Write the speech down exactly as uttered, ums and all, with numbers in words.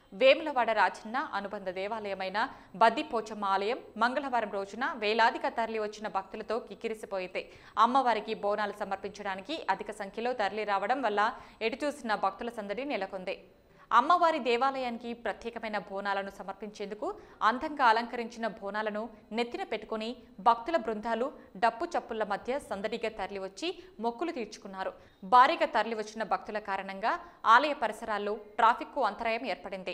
వేములవాడ రాజన్న అనుబంధ దేవాలయమైన బద్దిపోచమ్మ ఆలయం మంగళవారం రోజున వేలాదిగా తరలి వచ్చిన భక్తులతో కిక్కిరిసిపోయింది. అమ్మవారికి బోనాలు సమర్పించడానికి అధిక సంఖ్యలో తరలి రావడం వల్ల ఎటుచూసిన భక్తుల సందడి నెలకొంది. అమ్మవారి దేవాలయానికి ప్రత్యేకమైన బోనాలను సమర్పించేందుకు అందంగా అలంకరించిన బోనాలను నెత్తిన పెట్టుకుని భక్తుల బృందాలు డప్పు చప్పుల మధ్య సందడిగా తరలివచ్చి మొక్కులు తీర్చుకున్నారు. భారీగా తరలివచ్చిన భక్తుల కారణంగా ఆలయ పరిసరాల్లో ట్రాఫిక్కు అంతరాయం ఏర్పడింది.